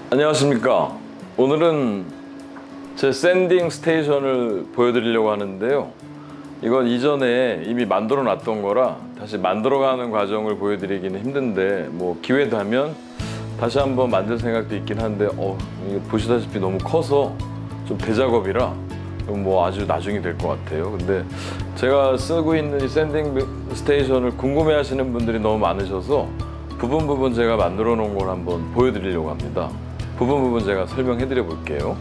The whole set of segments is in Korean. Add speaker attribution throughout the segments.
Speaker 1: 안녕하십니까. 오늘은 제 샌딩 스테이션을 보여드리려고 하는데요. 이건 이전에 이미 만들어 놨던 거라 다시 만들어가는 과정을 보여드리기는 힘든데, 뭐 기회 되면 다시 한번 만들 생각도 있긴 한데, 이게 보시다시피 너무 커서 좀 대작업이라 뭐 아주 나중에 될 것 같아요. 근데 제가 쓰고 있는 이 샌딩 스테이션을 궁금해 하시는 분들이 너무 많으셔서 부분 제가 만들어 놓은 걸 한번 보여드리려고 합니다. 부분 제가 설명해 드려 볼게요.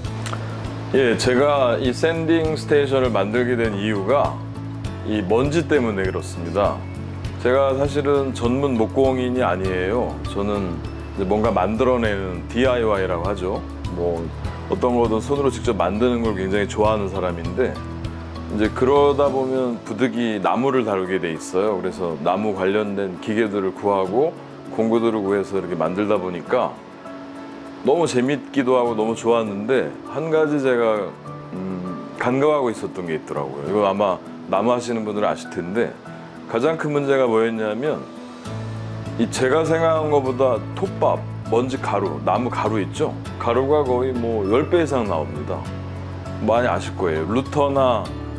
Speaker 1: 예, 제가 이 샌딩 스테이션을 만들게 된 이유가 이 먼지 때문에 그렇습니다. 제가 사실은 전문 목공인이 아니에요. 저는 이제 뭔가 만들어내는 DIY라고 하죠. 뭐 어떤 거든 손으로 직접 만드는 걸 굉장히 좋아하는 사람인데, 이제 그러다 보면 부득이 나무를 다루게 돼 있어요. 그래서 나무 관련된 기계들을 구하고 공구들을 구해서 이렇게 만들다 보니까 너무 재밌기도 하고 너무 좋았는데, 한 가지 제가 간과하고 있었던 게 있더라고요. 이거 아마 나무 하시는 분들은 아실 텐데, 가장 큰 문제가 뭐였냐면 이 제가 생각한 것보다 톱밥, 먼지 가루, 나무 가루 있죠? 가루가 거의 뭐 10배 이상 나옵니다. 많이 아실 거예요. 루터나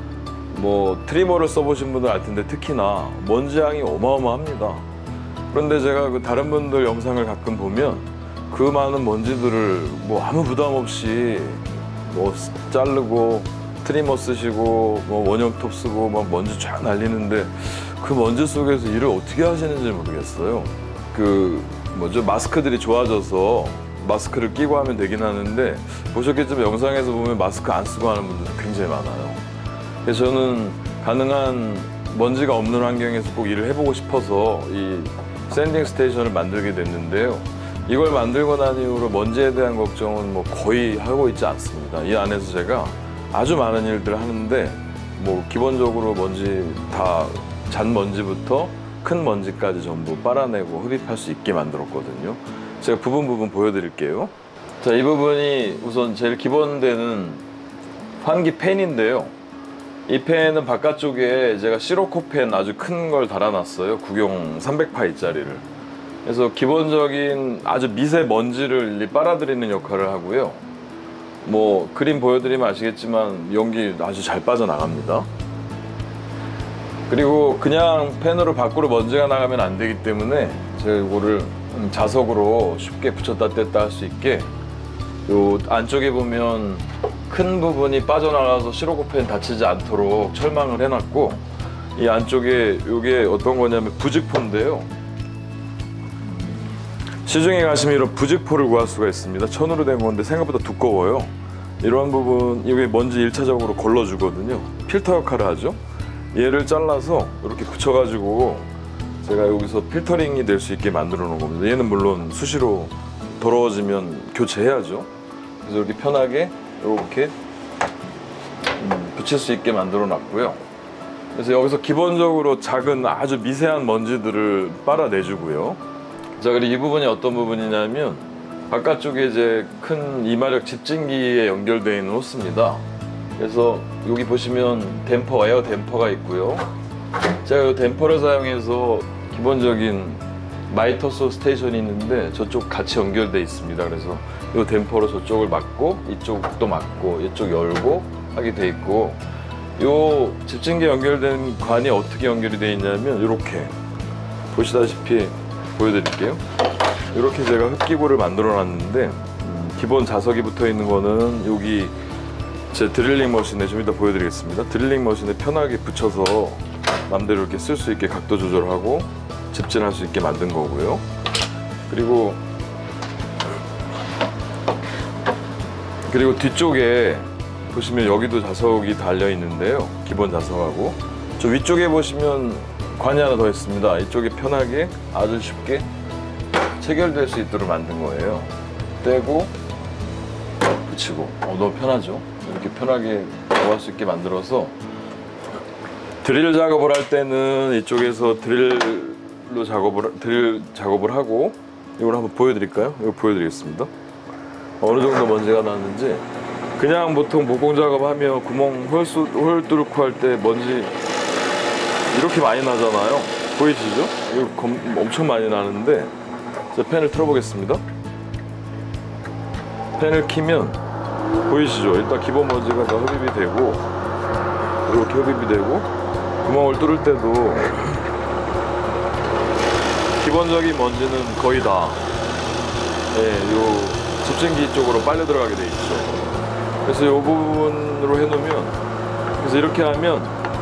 Speaker 1: 뭐 트리머를 써보신 분들 알 텐데 특히나 먼지 양이 어마어마합니다. 그런데 제가 그 다른 분들 영상을 가끔 보면 그 많은 먼지들을 뭐 아무 부담 없이 뭐 자르고 트리머 쓰시고 뭐 원형톱 쓰고 막 먼지 쫙 날리는데, 그 먼지 속에서 일을 어떻게 하시는지 모르겠어요. 그 뭐죠, 마스크들이 좋아져서 마스크를 끼고 하면 되긴 하는데, 보셨겠지만 영상에서 보면 마스크 안 쓰고 하는 분들도 굉장히 많아요. 그래서 저는 가능한 먼지가 없는 환경에서 꼭 일을 해보고 싶어서 이 샌딩 스테이션을 만들게 됐는데요. 이걸 만들고 난 이후로 먼지에 대한 걱정은 뭐 거의 하고 있지 않습니다. 이 안에서 제가 아주 많은 일들을 하는데, 뭐 기본적으로 먼지 다 잔 먼지부터 큰 먼지까지 전부 빨아내고 흡입할 수 있게 만들었거든요. 제가 부분 보여드릴게요. 자, 이 부분이 우선 제일 기본되는 환기 팬인데요. 이 팬은 바깥쪽에 제가 시로코 팬 아주 큰 걸 달아놨어요. 구경 300파이짜리를. 그래서 기본적인 아주 미세먼지를 빨아들이는 역할을 하고요. 뭐 그림 보여드리면 아시겠지만 연기 아주 잘 빠져나갑니다. 그리고 그냥 펜으로 밖으로 먼지가 나가면 안 되기 때문에 제가 이거를 자석으로 쉽게 붙였다 뗐다 할 수 있게, 요 안쪽에 보면 큰 부분이 빠져나가서 시로코펜 다치지 않도록 철망을 해놨고, 이 안쪽에 이게 어떤 거냐면 부직포인데요. 시중에 가시면 이런 부직포를 구할 수가 있습니다. 천으로 된 건데 생각보다 두꺼워요. 이런 부분, 이게 먼지 1차적으로 걸러주거든요. 필터 역할을 하죠. 얘를 잘라서 이렇게 붙여가지고 제가 여기서 필터링이 될 수 있게 만들어 놓은 겁니다. 얘는 물론 수시로 더러워지면 교체해야죠. 그래서 이렇게 편하게 이렇게 붙일 수 있게 만들어 놨고요. 그래서 여기서 기본적으로 작은 아주 미세한 먼지들을 빨아내주고요. 자, 그리고 이 부분이 어떤 부분이냐면 바깥쪽에 이제 큰 이마력 집진기에 연결되어 있는 호스입니다. 그래서 여기 보시면 댐퍼, 에어 댐퍼가 있고요. 제가 이 댐퍼를 사용해서 기본적인 마이터소 스테이션이 있는데 저쪽 같이 연결되어 있습니다. 그래서 이 댐퍼로 저쪽을 막고 이쪽도 막고 이쪽 열고 하게 돼 있고, 이 집진기에 연결된 관이 어떻게 연결이 되어 있냐면 이렇게 보시다시피 보여드릴게요. 이렇게 제가 흡기구를 만들어 놨는데, 기본 자석이 붙어 있는 거는 여기 제 드릴링 머신에 좀 이따 보여드리겠습니다. 드릴링 머신에 편하게 붙여서 마음대로 이렇게 쓸 수 있게 각도 조절하고 집진할 수 있게 만든 거고요. 그리고 뒤쪽에 보시면 여기도 자석이 달려 있는데요. 기본 자석하고 저 위쪽에 보시면 관이 하나 더 있습니다. 이쪽에 편하게 아주 쉽게 체결될 수 있도록 만든 거예요. 떼고 붙이고 너무 편하죠. 이렇게 편하게 들어갈 수 있게 만들어서 드릴 작업을 할 때는 이쪽에서 드릴 작업을 하고, 이걸 한번 보여드릴까요? 이거 보여드리겠습니다. 어느 정도 먼지가 나는지. 그냥 보통 목공 작업하면 구멍 홀 뚫고 할 때 먼지 이렇게 많이 나잖아요. 보이시죠? 이거 엄청 많이 나는데, 자, 팬을 틀어보겠습니다. 팬을 키면 보이시죠? 일단 기본 먼지가 다 흡입이 되고, 이렇게 흡입이 되고, 구멍을 뚫을 때도 기본적인 먼지는 거의 다 요 집진기 쪽으로 빨려 들어가게 돼 있죠. 그래서 이 부분으로 해놓으면, 그래서 이렇게 하면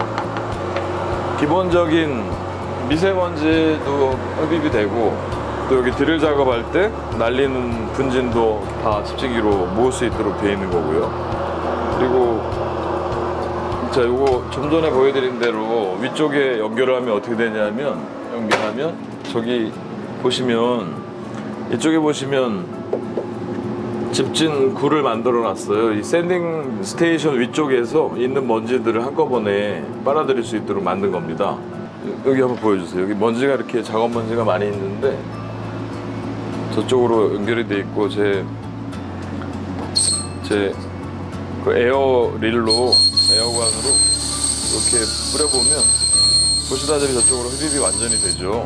Speaker 1: 기본적인 미세먼지도 흡입이 되고, 또 여기 드릴 작업할 때 날리는 분진도 다 집진기로 모을 수 있도록 되어 있는 거고요. 그리고 자, 요거 좀 전에 보여드린 대로 위쪽에 연결을 하면 어떻게 되냐면, 연결하면 저기 보시면, 이쪽에 보시면 집진 굴을 만들어 놨어요. 이 샌딩 스테이션 위쪽에서 있는 먼지들을 한꺼번에 빨아들일 수 있도록 만든 겁니다. 여기 한번 보여주세요. 여기 먼지가 이렇게 작업 먼지가 많이 있는데, 저쪽으로 연결이 돼 있고, 제 그 에어릴로, 에어관으로 이렇게 뿌려보면 보시다시피 저쪽으로 흡입이 완전히 되죠.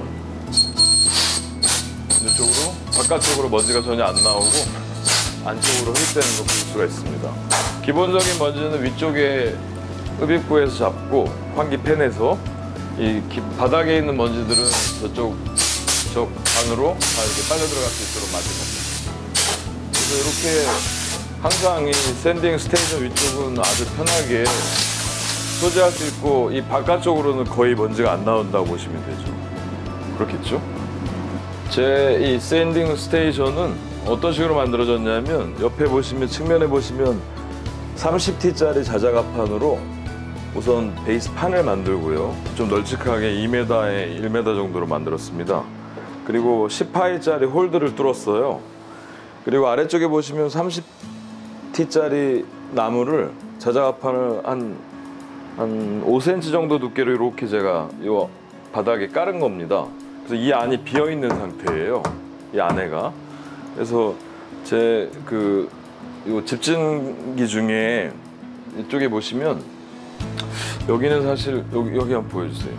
Speaker 1: 이쪽으로, 바깥쪽으로 먼지가 전혀 안 나오고 안쪽으로 흡입되는 걸 볼 수가 있습니다. 기본적인 먼지는 위쪽에 흡입구에서 잡고 환기 팬에서, 이 바닥에 있는 먼지들은 저 안으로 다 이렇게 빨려 들어갈 수 있도록 만든 겁니다. 그래서 이렇게 항상 이 샌딩 스테이션 위쪽은 아주 편하게 소지할 수 있고, 이 바깥쪽으로는 거의 먼지가 안 나온다고 보시면 되죠. 그렇겠죠? 제 이 샌딩 스테이션은 어떤 식으로 만들어졌냐면, 옆에 보시면, 측면에 보시면 30T짜리 자작합판으로 우선 베이스 판을 만들고요. 좀 널찍하게 2m에 1m 정도로 만들었습니다. 그리고 10파이짜리 홀드를 뚫었어요. 그리고 아래쪽에 보시면 30T짜리 나무를, 자작합판을 한 5cm 정도 두께로 이렇게 제가 이 바닥에 깔은 겁니다. 그래서 이 안이 비어 있는 상태예요. 이 안에가. 그래서 제 요 집진기 중에 이쪽에 보시면, 여기는 사실 여기 한번 보여주세요.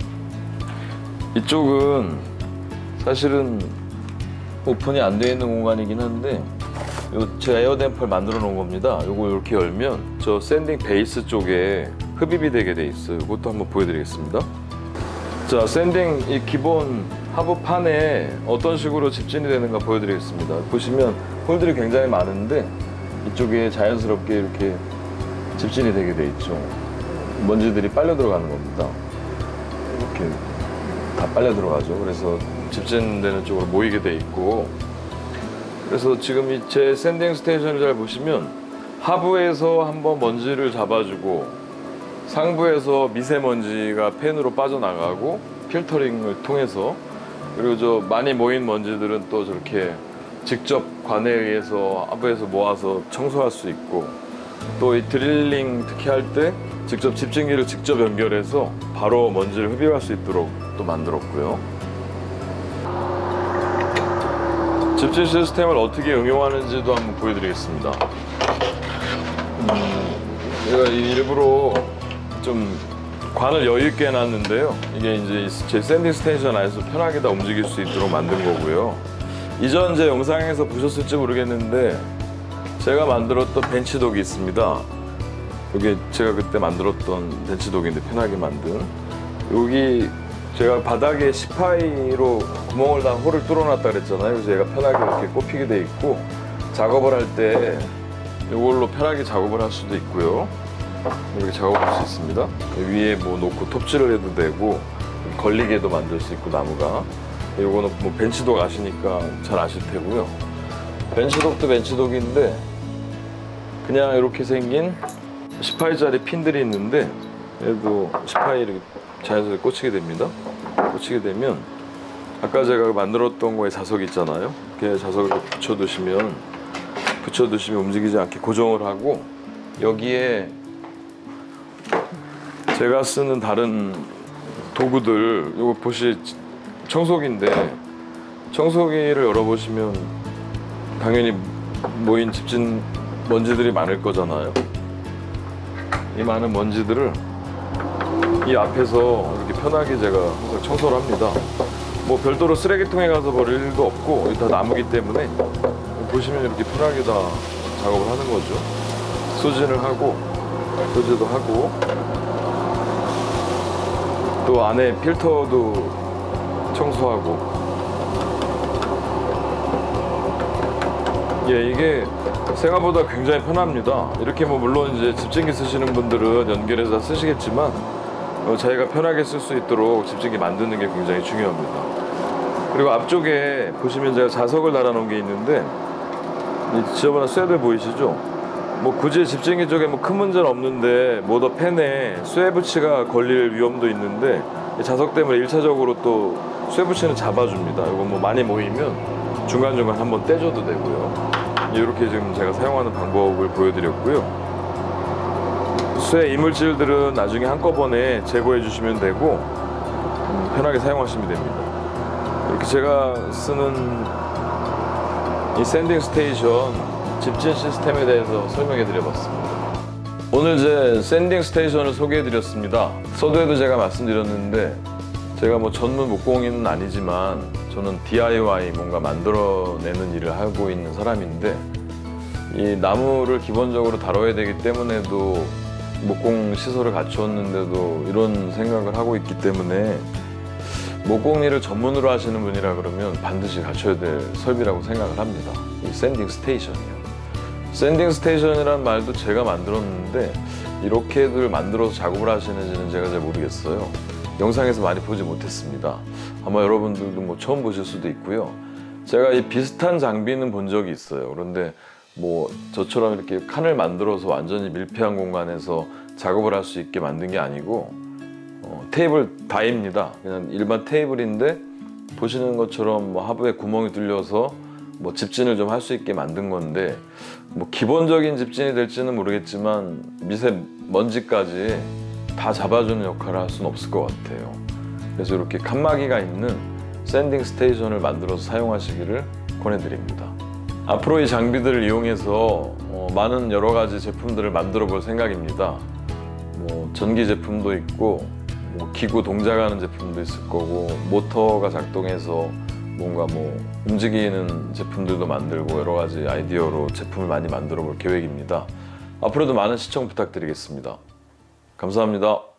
Speaker 1: 이쪽은 사실은 오픈이 안 되어 있는 공간이긴 한데, 제가 에어댐퍼를 만들어 놓은 겁니다. 요거 이렇게 열면 저 샌딩 베이스 쪽에 흡입이 되게 돼 있어요. 이것도 한번 보여드리겠습니다. 자, 샌딩 이 기본 하부판에 어떤 식으로 집진이 되는가 보여드리겠습니다. 보시면 홀들이 굉장히 많은데, 이쪽에 자연스럽게 이렇게 집진이 되게 돼 있죠. 먼지들이 빨려 들어가는 겁니다. 이렇게 다 빨려 들어가죠. 그래서 집진되는 쪽으로 모이게 돼 있고, 그래서 지금 제 샌딩 스테이션을 잘 보시면 하부에서 한번 먼지를 잡아주고, 상부에서 미세먼지가 팬으로 빠져나가고 필터링을 통해서, 그리고 저 많이 모인 먼지들은 또 저렇게 직접 관에 의해서 하부에서 모아서 청소할 수 있고, 또 이 드릴링 특히 할 때 직접 집진기를 직접 연결해서 바로 먼지를 흡입할 수 있도록 또 만들었고요. 집진 시스템을 어떻게 응용하는지도 한번 보여드리겠습니다. 제가 일부러 좀 관을 여유 있게 해놨는데요. 이게 이제 제 샌딩 스테이션 안에서 편하게 다 움직일 수 있도록 만든 거고요. 이전 제 영상에서 보셨을지 모르겠는데, 제가 만들었던 벤치독이 있습니다. 이게 제가 그때 만들었던 벤치독인데, 편하게 만든. 여기 제가 바닥에 10파이로 구멍을 다 홀을 뚫어놨다 그랬잖아요. 그래서 얘가 편하게 이렇게 꼽히게 돼 있고, 작업을 할 때 이걸로 편하게 작업을 할 수도 있고요. 이렇게 작업할 수 있습니다. 위에 뭐 놓고 톱질을 해도 되고, 걸리게도 만들 수 있고, 나무가. 이거는 뭐 벤치독 아시니까 잘 아실 테고요. 벤치독도 벤치독인데, 그냥 이렇게 생긴 10파이짜리 핀들이 있는데, 얘도 10파이 이렇게 자연스럽게 꽂히게 됩니다. 꽂히게 되면 아까 제가 만들었던 거에 자석 있잖아요. 이렇게 자석을 붙여두시면 움직이지 않게 고정을 하고, 여기에 제가 쓰는 다른 도구들, 이거 보시 청소기인데, 청소기를 열어보시면 당연히 모인 집진 먼지들이 많을 거잖아요. 이 많은 먼지들을 이 앞에서 이렇게 편하게 제가 항상 청소를 합니다. 뭐 별도로 쓰레기통에 가서 버릴 일도 없고, 여기 다 나무기 때문에 보시면 이렇게 편하게 다 작업을 하는 거죠. 소진을 하고 소재도 하고 또 안에 필터도 청소하고. 예, 이게 생각보다 굉장히 편합니다. 이렇게 뭐 물론 이제 집진기 쓰시는 분들은 연결해서 쓰시겠지만 자기가 편하게 쓸 수 있도록 집진기 만드는 게 굉장히 중요합니다. 그리고 앞쪽에 보시면 제가 자석을 달아놓은 게 있는데 이 지저분한 쇠들 보이시죠? 뭐 굳이 집진기 쪽에 뭐 큰 문제는 없는데 모터 팬에 쇠 부치가 걸릴 위험도 있는데 이 자석 때문에 1차적으로 또 쇠 부치는 잡아줍니다. 이거 뭐 많이 모이면 중간중간 한번 떼줘도 되고요. 이렇게 지금 제가 사용하는 방법을 보여드렸고요. 쇠 이물질들은 나중에 한꺼번에 제거해 주시면 되고 편하게 사용하시면 됩니다. 이렇게 제가 쓰는 이 샌딩 스테이션 집진 시스템에 대해서 설명해 드려봤습니다. 오늘 제 샌딩 스테이션을 소개해 드렸습니다. 서두에도 제가 말씀드렸는데 제가 뭐 전문 목공인은 아니지만 저는 DIY 뭔가 만들어내는 일을 하고 있는 사람인데 이 나무를 기본적으로 다뤄야 되기 때문에도 목공 시설을 갖추었는데도 이런 생각을 하고 있기 때문에 목공 일을 전문으로 하시는 분이라 그러면 반드시 갖춰야 될 설비라고 생각을 합니다. 이 샌딩 스테이션이요. 샌딩 스테이션이라는 말도 제가 만들었는데 이렇게들 만들어서 작업을 하시는지는 제가 잘 모르겠어요. 영상에서 많이 보지 못했습니다. 아마 여러분들도 뭐 처음 보실 수도 있고요. 제가 이 비슷한 장비는 본 적이 있어요. 그런데 뭐 저처럼 이렇게 칸을 만들어서 완전히 밀폐한 공간에서 작업을 할 수 있게 만든 게 아니고 테이블 다입니다. 그냥 일반 테이블인데 보시는 것처럼 뭐 하부에 구멍이 뚫려서 뭐 집진을 좀 할 수 있게 만든 건데 뭐 기본적인 집진이 될지는 모르겠지만 미세먼지까지 다 잡아주는 역할을 할 수는 없을 것 같아요. 그래서 이렇게 칸막이가 있는 샌딩 스테이션을 만들어서 사용하시기를 권해드립니다. 앞으로 이 장비들을 이용해서 많은 여러 가지 제품들을 만들어 볼 생각입니다. 뭐 전기 제품도 있고 뭐 기구 동작하는 제품도 있을 거고 모터가 작동해서 뭔가 뭐 움직이는 제품들도 만들고 여러 가지 아이디어로 제품을 많이 만들어 볼 계획입니다. 앞으로도 많은 시청 부탁드리겠습니다. 감사합니다.